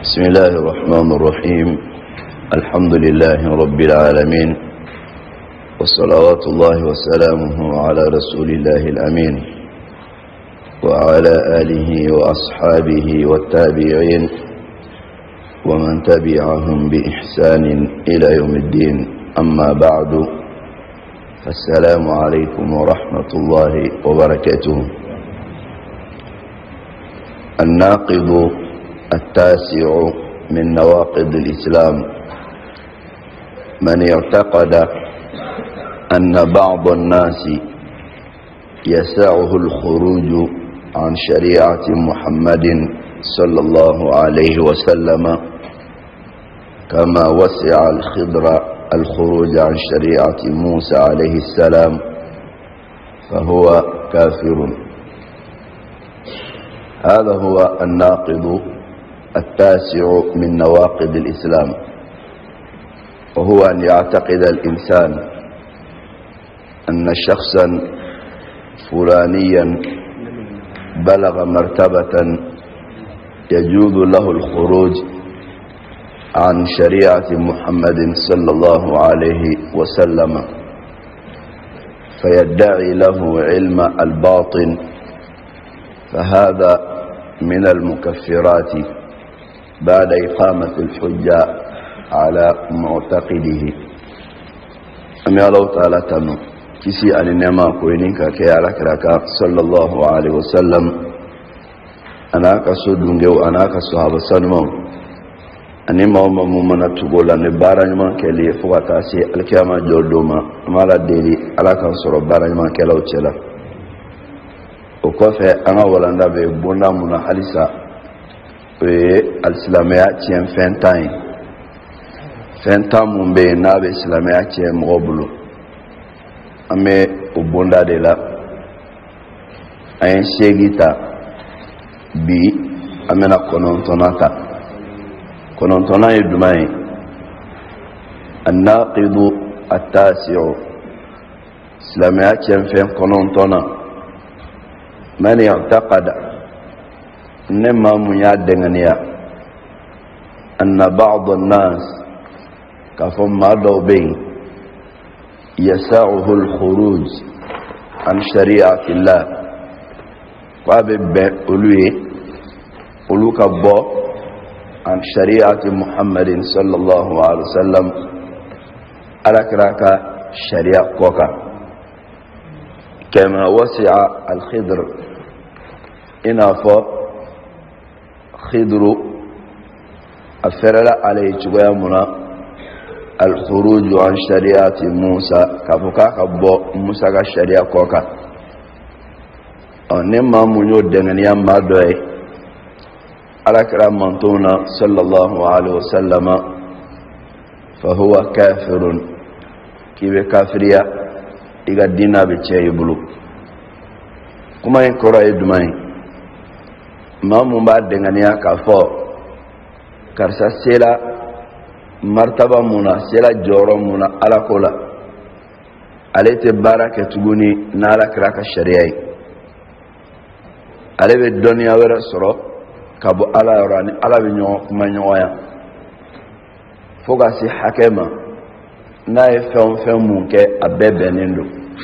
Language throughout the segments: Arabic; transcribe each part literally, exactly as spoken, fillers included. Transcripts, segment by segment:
بسم الله الرحمن الرحيم. الحمد لله رب العالمين، وصلوات الله وسلامه على رسول الله الأمين وعلى آله وأصحابه والتابعين ومن تبعهم بإحسان إلى يوم الدين. أما بعد، فالسلام عليكم ورحمة الله وبركاته. الناقض التاسع من نواقض الإسلام: من اعتقد أن بعض الناس يسعه الخروج عن شريعة محمد صلى الله عليه وسلم كما وسع الخضر الخروج عن شريعة موسى عليه السلام فهو كافر. هذا هو الناقض التاسع من نواقض الإسلام، وهو أن يعتقد الإنسان أن شخصا فلانيا بلغ مرتبة يجوز له الخروج عن شريعة محمد صلى الله عليه وسلم، فيدعي له علم الباطن، فهذا من المكفرات بعد إقامة الحجة على معتقده. أمي الله تعالى تنو كسي أن نما كوينك كي على كراكا صلى الله عليه وسلم أنا كسودون جو أنا كصحابة سنمو أني ما هم ممن تقول أن بارن ما كلي فواتاسي الكيامة جودوما مالا ديري على كنصر بارن ما كلاو تلا وكفى أنا ولا نبي بونا من حليسا الإسلامية تيم فنتاين فنتام من بين نبي الإسلامية تيم غبلو أمي وبوندا دلا أين شيء بي أمنا كونون توناتا كونون تونا يدماي. الناقض التاسع إسلامية تيم فن كونون تونا: من يعتقد نما ميادنيا أن بعض الناس كفم مادو بين يسعه الخروج عن شريعة الله وابب أولوي أولوك بو عن شريعة محمد صلى الله عليه وسلم على كراك شريعة كوكا كما وسع الخضر إنافا خضر أفرل عليه تقيمنا الخروج عن شريعة موسى كفوكا كبو موسى كشريعة كوكا ونما منيو دنيا ما دوي على كرام منطونا صلى الله عليه وسلم فهو كافر كيف كافريا إذا دينا بيتشي بلو كما ينكرا يدمائي ما مباد دنيا كفو كرسا سيلا مرتبة منا سيلا جورو منا على كولا عليه تبارك تقولي نالك راك الشريعي عليه بالدنيا ورسرو كابو على يراني على بنيو كما نيويا فوقا سي حكيما ناي فهم فهم مونكي أبebe نندو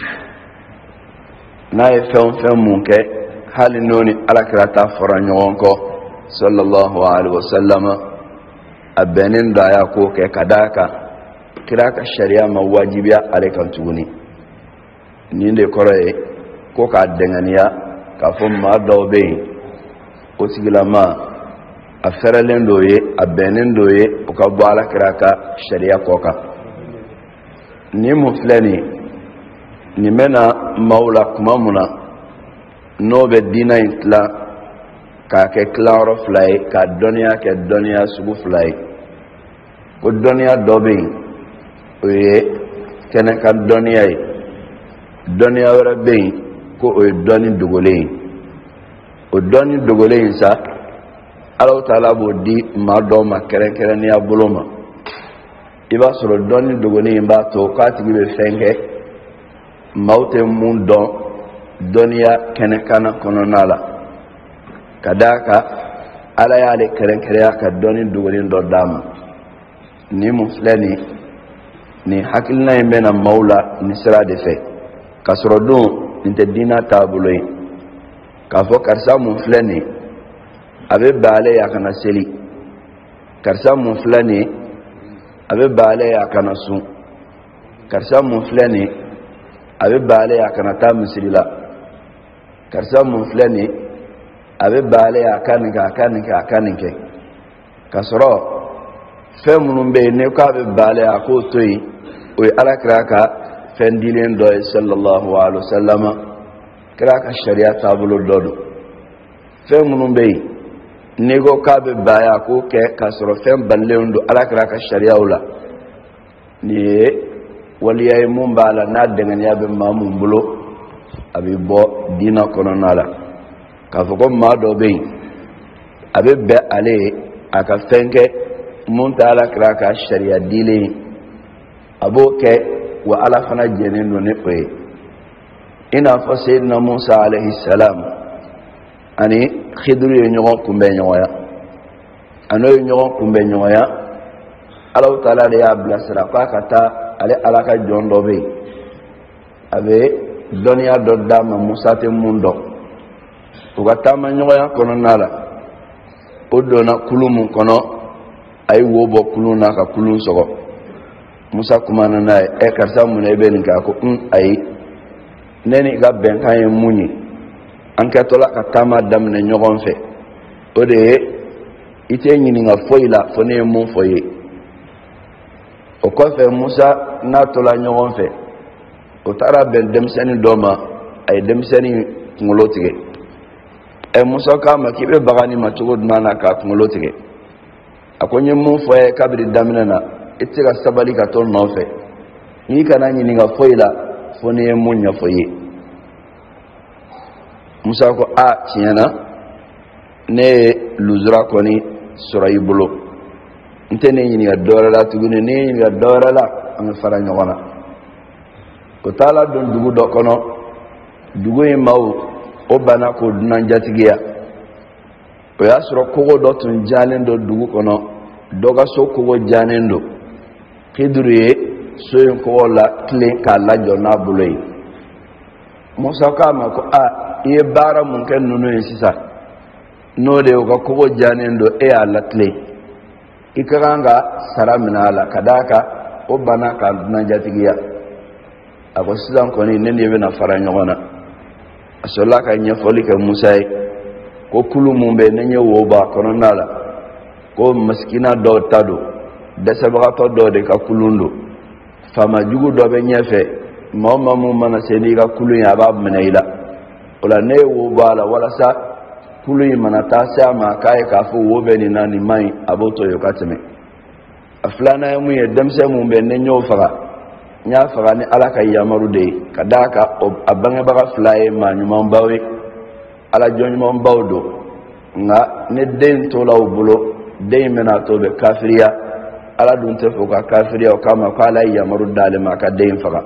ناي فهم فهم مونكي hali noni alakira ta fara ɲɔgɔn kɔ sallallahu alaihi wasallam a bɛnnen da ya ko kɛ ka da kan kira ka shari'a ma wajibiya ale kan tuguni. nin de kɔrɔ ye ko k'a dɛŋaniya k'a fɔ maa dɔw bɛ yen o tigilama a fɛrɛlen dɔ ye a bɛnnen dɔ ye o ka bɔ alakira ka shari'a kɔ kan. nin mun filɛ nin nin bɛna maaw la kuma mun na n'o bɛ diina in tila k'a kɛ tilayɔrɔ fila ye ka dɔnniya kɛ dɔnniya sugu fila ye. ko dɔnniya dɔ bɛ yen o ye kɛnɛkan dɔnniya ye, dɔnniya wɛrɛ bɛ yen ko o ye dɔnni dogolen ye. o dɔnni dogolen in sa Alahu Taala b'o di maa dɔw ma kɛrɛnkɛrɛnnenya bolo ma. i b'a sɔrɔ dɔnni dogolen in b'a to k'a tigi bɛ fɛn kɛ maaw tɛ mun dɔn dɔnniya kɛnɛkana kɔnɔna la ka d'a kan ala y'ale kɛrɛnkɛrɛnya ka dɔɔni dogolen dɔ d'a ma ni mun filɛ nin ni hakilina in bɛna maaw la ni sira de fɛ k'a sɔrɔ don nin tɛ diina taabolo ye k'a fɔ karisa mun filɛ nin a bɛ bɛn ale ye a kana seli karisa mun filɛ nin a bɛ bɛn ale ye a kana sun karisa mun filɛ nin a bɛ bɛn ale ye a kana taa misiri la karisa mun filɛ nin a bɛ bɛn ale ye a ka nin kɛ a ka nin kɛ a ka nin kɛ k'a sɔrɔ fɛn minnu bɛ yen ne k'a bɛ bɛn ale ye a k'o to yen o ye alakira ka fɛn dilen dɔ ye sallallahu alaihi wa sallam kira ka sariya taabolo dɔ don fɛn minnu bɛ yen n'i ko k'a bɛ bɛn a ye a k'o kɛ k'a sɔrɔ fɛn balilenw don alakira ka sariyaw la nin ye waliya ye mun b'a la n'a dɛŋɛniya bɛ maa mun bolo a bɛ bɔ diina kɔnɔna la k'a fɔ ko maa dɔ bɛ yen a bɛ bɛn ale ye a ka fɛn kɛ mun tɛ alakira ka sariya dilen ye a b'o kɛ wa ala fana jɛnen don ni o ye i n'a fɔ seyidina musa alayhi salam ani khidru ye ɲɔgɔn kunbɛn ɲɔgɔnya a n'o ye ɲɔgɔn kunbɛn ɲɔgɔnya Allahu taala de y'a bilasira k'a ka taa ale ala ka jɔn dɔ bɛ yen a bɛ dɔnniya dɔ d'a ma musa tɛ mun dɔn u ka taama ɲɔgɔnya kɔnɔna la o donna kulu mun kɔnɔ a ye wo bɔ kulu na ka kulu sɔgɔ musa kumana n'a ye ɛ karisa mun na i bɛ nin kɛ a ko un ayi ne ni ka bɛnkan ye mun ye an kɛtɔla ka taama daminɛ ɲɔgɔn fɛ o de ye i tɛ ɲininka foyi la fo ne ye mun fɔ ye o kɔfɛ musa n'a tola ɲɔgɔn fɛ o taara bɛn denmisɛnnin dɔ ma a ye denmisɛnnin kunkolo tigɛ ɛ musa k'a ma k'i bɛ baga nin ma cogo duman na k'a kunkolo tigɛ a ko n ye mun fɔ ye kabiri daminɛ na i tɛ se ka sabali ka to nɔfɛ n'i kana ɲininka foyi la fo ne ye mun ɲɛfɔ ye musa ko a tiɲɛ na ne ye lujura kɔni sɔrɔ i bolo n tɛ ne ɲininka dɔwɛrɛ la tuguni ne ye ɲininka dɔwɛrɛ la an bɛ fara ɲɔgɔn na o taala don dugu dɔ kɔnɔ dugu in maaw o banna k'o dunan jatigiya o y'a sɔrɔ kogo dɔ tun jalen don dugu kɔnɔ dɔ ka so kogo jalen don Khidru ye so in kogo la tilen k'a lajɔ n'a bolo ye musa k'a ma ko a i ye baara mun kɛ ninnu ye sisan n'o de ye u ka kogo jalen don e y'a latilen i ka kan ka sara minɛ a la ka d'a kan o banna k'a dunan jatigiya a ko sisan kɔni ne de bɛna fara ɲɔgɔn na a sɔrɔla ka ɲɛfɔli kɛ musa ye ko kulu mun bɛ ne ɲɛ wo b'a kɔnɔna la ko masikina dɔw ta don dɛsɛbagatɔ dɔw de ka kulun don faama jugu dɔ bɛ ɲɛfɛ maa o maa mun mana se n'i ka kulun ye a b'a minɛ i la o la ne ye wo bɔ a la walasa kulun in mana taa se a ma k'a ye k'a fɔ wo bɛ nin na nin man ɲi a b'o to yen ka tɛmɛ a filanan ye mun ye denmisɛn mun bɛ ne ɲɛw faga n y'a faga ni ala ka yamaru de ye ka d'a kan a bangebaga fila ye maa ɲumanbaw ye ala jɔn ɲumanbaw don nka ne den tola u bolo den bɛna to bɛ kafiriya ala dun tɛ fɔ ka kafiriya o kama ko ala ye yamaru d'ale ma ka den faga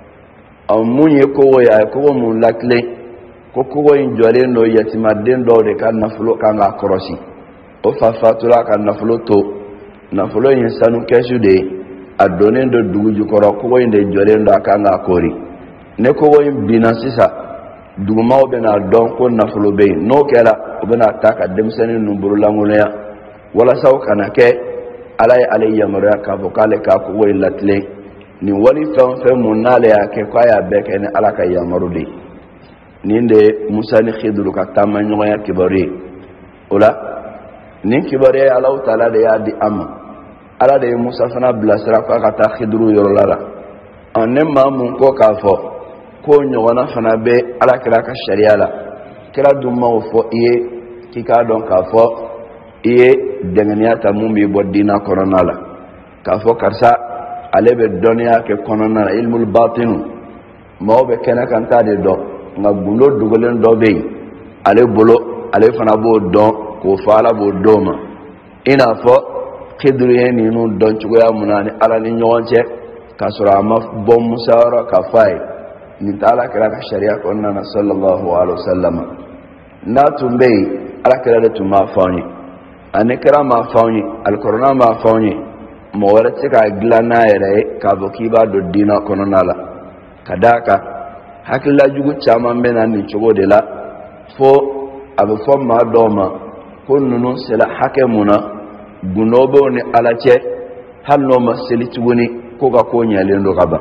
ɔ mun ye kogo ye a ye kogo mun latilen ko kogo in jɔlen don yatimaden dɔw de ka nafolo kan k'a kɔrɔsi o fa fatula ka nafolo to nafolo in sanu kɛsu de ye a donnen don dugu jukɔrɔ kogo in de jɔlen don a kan k'a kori ne kogo in binna sisan dugumaw bɛna dɔn ko nafolo bɛ yen n'o kɛra u bɛna ta ka denmisɛnnin ninnu bololankolonya walasa o kana kɛ ala ye ale yamaruya k'a fɔ k'ale k'a kogo in latilen nin wali fɛn o fɛn mun n'ale y'a kɛ k'a y'a bɛɛ kɛ ni ala ka yamaru de ye nin de ye musa ni khidru ka taama ɲɔgɔnya kibaru ye o la nin kibaru ye Allahu taala de y'a di an ma ala de ye musa fana bilasira k'a ka taa khidru yɔrɔ la ɔ ne maa mun ko k'a fɔ ko ɲɔgɔnna fana bɛ alakira ka sariya la kira dun ma o fɔ i ye k'i k'a dɔn k'a fɔ i ye dɛŋɛniya ta mun b'i bɔ diina kɔnɔna la k'a fɔ karisa ale bɛ dɔnniya kɛ kɔnɔna la ilmul batinu maaw bɛ kɛnɛ kan ta de dɔn nka gundo dogolen dɔ bɛ yen ale bolo ale fana b'o dɔn k'o fɔ ala b'o d'o ma i n'a fɔ Khidru ye ninnu dɔn cogoya mun na ni ala ni ɲɔgɔn cɛ k'a sɔrɔ a ma bɔ musa yɔrɔ k'a fɔ a ye nin tɛ alakira ka sariya kɔnɔna na sallallahu alaihi wa sallam n'a tun bɛ yen alakira de tun b'a fɔ an ye ani kira ma fawnyi alqur'ana ma fawnyi mo warati ka glana yere ka bokiba do dina kono nala kadaka hakilla jugu chama mena ni chogo de la fo abe fo ma doma ko nunu sela hakemuna gunobo ni alache halno ma seli tuguni ko ga ko nyale ndo gaba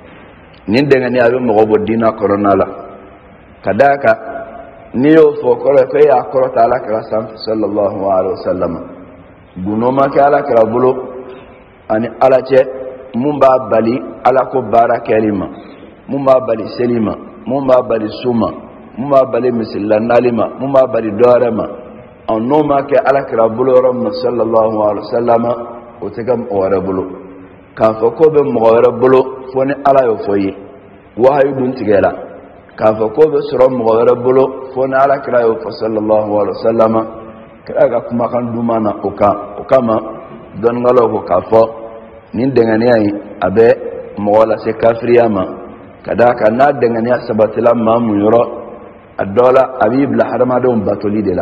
nin denga ni abe mo bo dina kono nala kadaka niyo fo ko ko ya ko ta ala kala sam sallallahu alaihi wasallam gunoma ka ala kala bulo ani alache mumba bali ala ko bara kelima mumba bali selima mumba bali suma mumba bali misillanalima mumba bali dorama annoma ke ala kala bulo ram sallallahu alaihi wasallam o tegam o wara bulo ka fo ko be mo wara bulo fo ni ala yo foyi wahayu dun tigela ka fo ko be soro mo wara bulo fo na ala kala yo sallallahu alaihi wasallam kala ga kuma kan dumana o ka o kama don ngalo ko ka fo nin dengani ay abe mo wala se kafriyama kadaka na dengani sabatila ma mu yoro adola abib la harama do batoli de la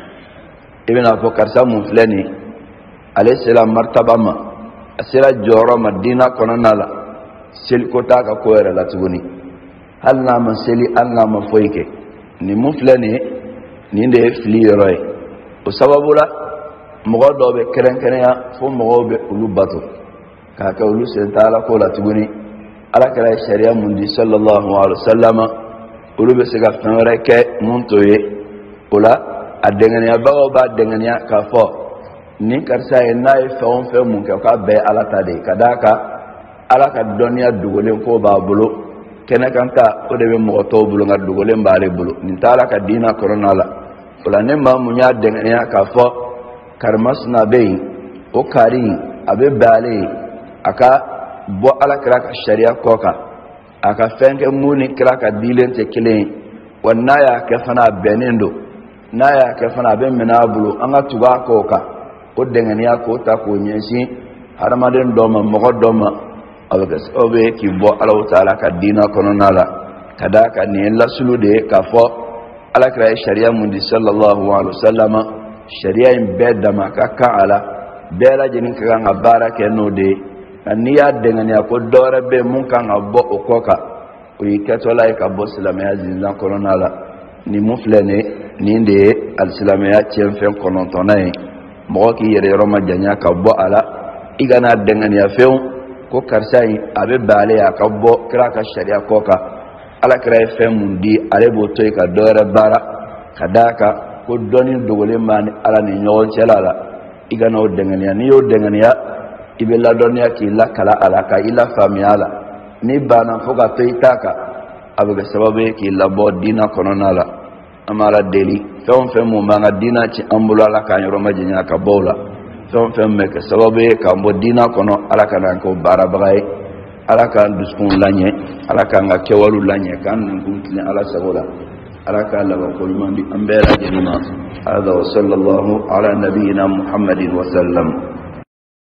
ibn afo karsa mu flani alayhi salam martaba ma asira joro madina konanala sel ko ta ka ko era la tuguni hal na ma seli alla ma foyke ni mu flani ni de fli yoroy o sababula mo do be keren keren ya fo mo be ulu bato ka ka ulu sen taala ko la tuguni ala kala sharia mundi sallallahu alaihi wasallam ulu be sega famare ke muntoye ula adengani abawo ba dengani ka fo ni karsa e nay fawon fe mun ka be ala tade kadaka ala ka donya dugolen ko ba bulo kena kanta o de be mo to bulo ngar dugolen bare bulo ni taala ka dina corona la ula ne ma munya dengani ka fo karmasna be o kari abe bale aka bo ala kira ka sharia koka aka fenke muni kira ka dilen te kilen wanna ya ka fana benendo na ya ka fana ben menabulu anga tuga koka o dengani ya ko ta ko nyensi haramaden do ma mo do ma abaga obe ki bo ala taala ka dina kono nala kadaka ni la sulude ka fo ala kira sharia mundi sallallahu alaihi wasallama sharia in bedda ma ka ka ala bela jinin ka nga barake no de niya dengani ko dore be mun kan abbo okoka o yikatola ka bo islamaya zinna korona la ni muflene ni de al islamaya cien fen konon tonay mo ki yere roma janya ka bo ala igana dengani few ko karsai abe bale ya ka bo kra ka sharia koka ala kra fe mundi ale bo toy ka dore bara kadaka ko doni dogole man ala ni nyon celala igana o dengani ni yo dengani ibe la donya ki la kala ala ka ila famiala ni bana foga toitaka abuga sababu ki la bo dina konona la amala deli fon fem mo manga dina ci ambula la ka nyoro majinya ka bola fon fem me ka sababu ka mo dina kono ala kana ko barabay ala ka duskun lanye ala ka nga kewalu lanye kan ngutli ala sabola ala ka la ko mandi ambera jenima hada wa sallallahu ala nabiyyina muhammadin wa sallam